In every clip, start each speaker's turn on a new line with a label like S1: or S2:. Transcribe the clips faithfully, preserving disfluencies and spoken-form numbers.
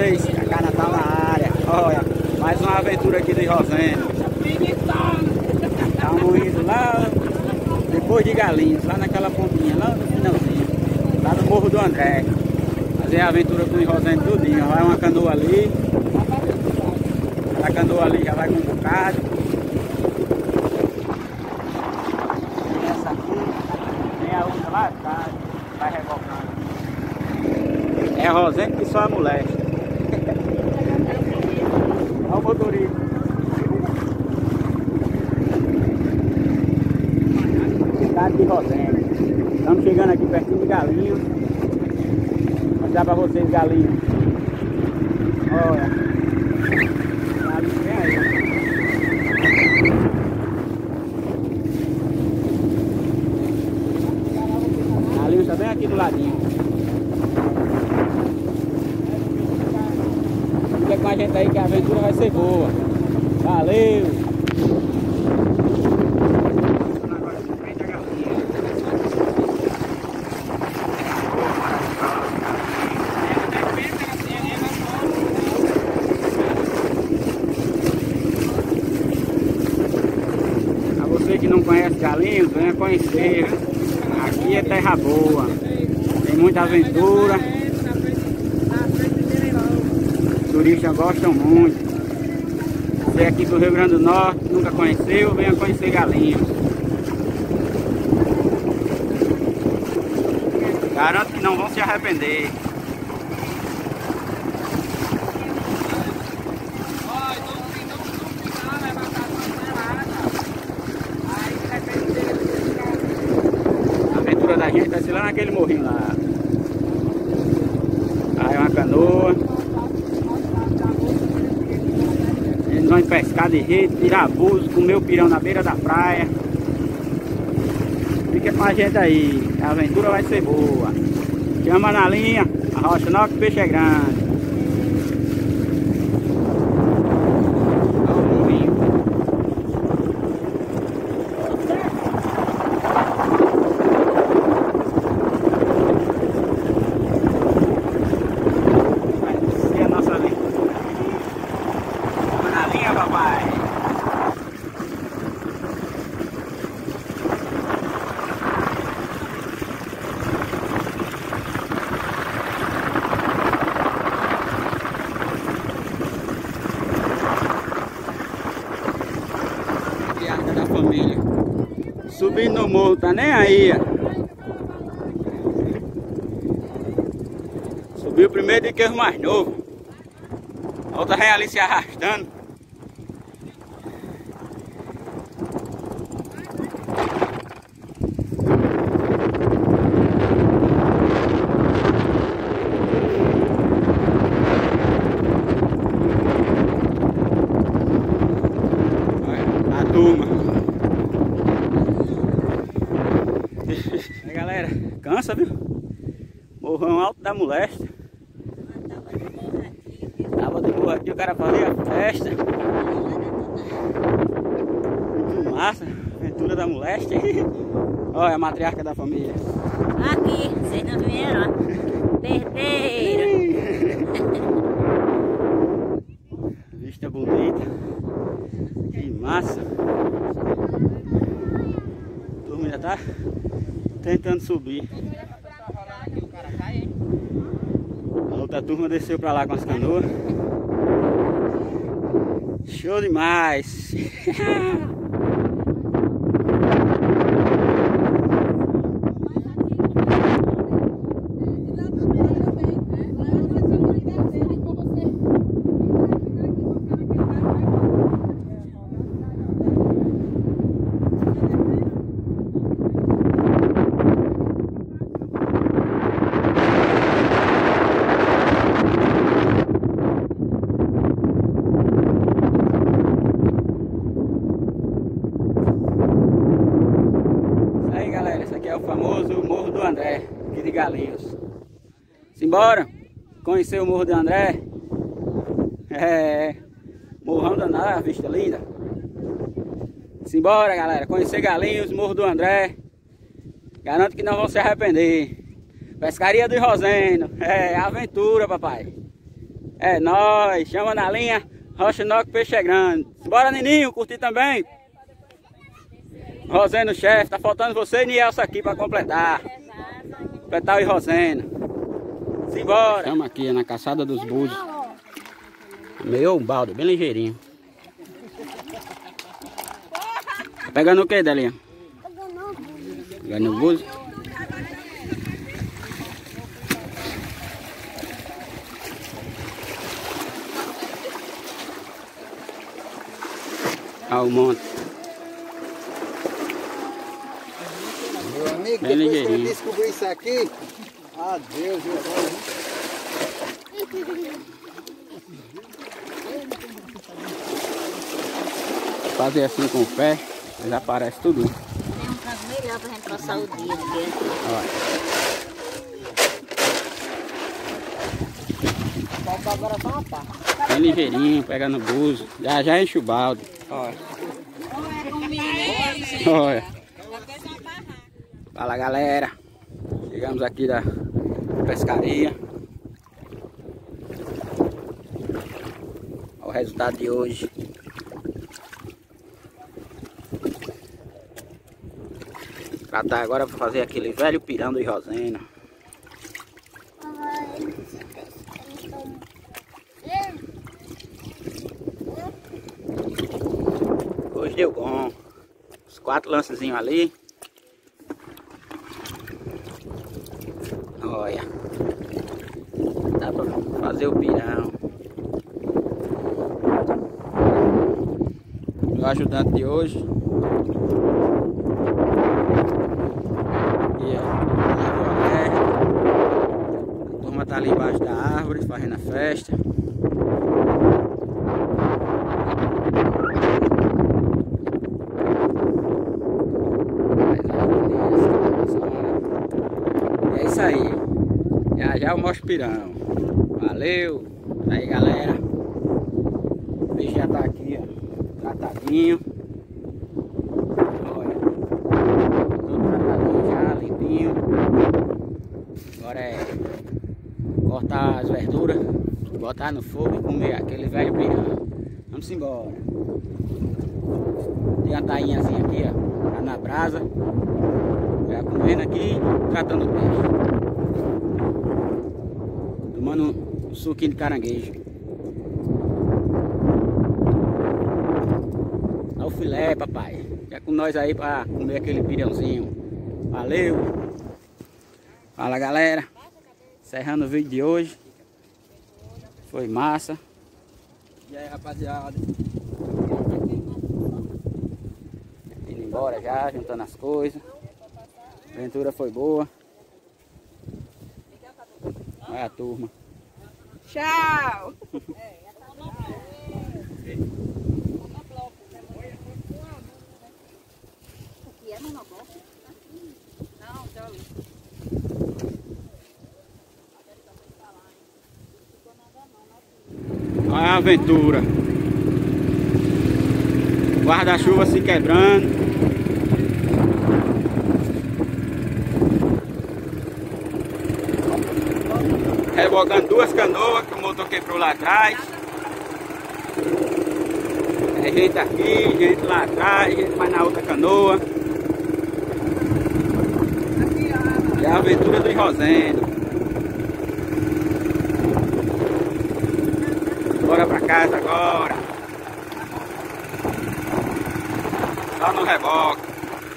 S1: vocês, Cacá Natal na área. Olha, mais uma aventura aqui de Rosendo. Estamos indo lá, depois de Galinhos, lá naquela pontinha, lá no finalzinho, lá no Morro do André. Fazer a aventura com o Rosendo tudinho. Vai uma canoa ali, a canoa ali já vai com um bocado. E essa aqui, tem a outra lá atrás, vai rebocando. É Rosendo que só a molesta. Olha o motorista. Cidade de Rosendo. Estamos chegando aqui pertinho de Galinhos. Vou mostrar para vocês Galinhos. Olha. Galinhos vem aí. Galinhos está bem aqui do ladinho. Fica com a gente aí que a aventura vai ser boa. Valeu! A você que não conhece Galinhos, venha conhecer. Aqui é terra boa. Tem muita aventura. Turistas gostam muito. Você aqui do Rio Grande do Norte, nunca conheceu, venha conhecer Galinhos. Garanto que não vão se arrepender. A aventura da gente vai ser lá naquele morrinho lá. Aí é uma canoa. Eles vão pescar de rede, tirar abuso, comer o pirão na beira da praia. Fica com a gente aí, a aventura vai ser boa. Chama na linha, a rocha nova que o peixe é grande. Olha o morrinho. Vai ser a nossa aventura. Chama na linha, papai. Da família subindo no morro, tá nem aí. Subiu primeiro de que os mais novos. A outra vem ali se arrastando. Olha a turma. Aí galera, cansa, viu? Morrão alto da molesta. Tava de boa aqui, o cara fazia festa. Muito massa, aventura da molesta. Olha a matriarca da família.
S2: Aqui, vocês não vieram, ó. Perderam.
S1: Vista bonita. Que massa. A turma já tá tentando subir. A outra turma desceu pra lá com as canoas. Show demais! O famoso Morro do André, aqui de Galinhos. Simbora conhecer o Morro do André. É, morrão danado, vista linda. Simbora, galera, conhecer Galinhos, Morro do André. Garanto que não vão se arrepender. Pescaria do Rosendo. É, aventura, papai. É nóis, chama na linha, Roxinoque Peixe é Grande. Bora, Nininho, curtir também. Roseno, chefe, tá faltando você e Nielsa aqui pra completar. Completar o Roseno. Simbora. Estamos aqui na caçada dos búzios. Meio um balde, bem ligeirinho. Tá pegando o que, Delinha? Pegando o búzio. Olha o monte.
S3: Meu amigo,
S1: bem
S3: depois que eu
S1: ligeirinho.
S3: descobri isso aqui, adeus, meu Deus.
S1: Fazer assim com o pé, já aparece tudo.
S2: Tem um canto melhor pra gente passar o dia aqui.
S1: Olha.
S3: Falta agora só uma pá.
S1: Bem ligeirinho, pega no buzo. Já já enche o balde. Olha. Olha. Fala, galera. Chegamos aqui da pescaria. Olha o resultado de hoje. Tratar agora para fazer aquele velho pirão do Roseno. Hoje deu bom. Os quatro lancezinhos ali. Olha. Dá pra fazer o pirão. O ajudante de hoje. E ó, a turma tá ali embaixo da árvore fazendo a festa. É isso aí. Já já eu mostro o pirão. Valeu. Aí, galera. O peixe já tá aqui, ó. Tratadinho. Olha. Todo tratadinho já, limpinho. Agora é cortar as verduras, botar no fogo e comer aquele velho pirão. Vamos embora. Tem a tainhazinha aqui, ó. Tá na brasa. Já comendo aqui, tratando o peixe. Tomando um suquinho de caranguejo. Olha o filé, papai. Já com nós aí pra comer aquele pirãozinho. Valeu. Fala, galera. Encerrando o vídeo de hoje. Foi massa.
S3: E aí, rapaziada?
S1: Indo embora já, juntando as coisas. A aventura foi boa. Olha a turma.
S4: Tchau!
S1: Olha a aventura. Guarda-chuva se quebrando. Rebocando duas canoas que o motor quebrou lá atrás. É gente aqui, gente lá atrás, gente mais na outra canoa. E a aventura do Roseno. Bora pra casa agora. Só no reboque.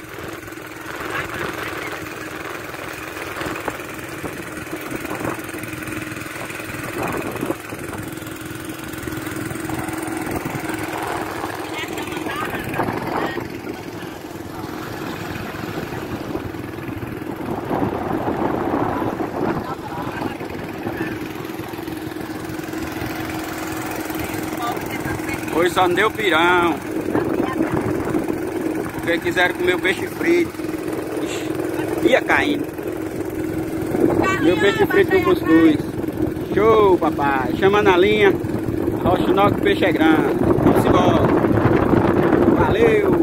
S1: Hoje só não deu pirão. Porque quiseram comer o peixe frito. Ixi, ia caindo. Meu peixe frito no cuscuz. Show, papai. Chama na linha. Roxinoque Peixe é Grande. Vamos embora. Valeu.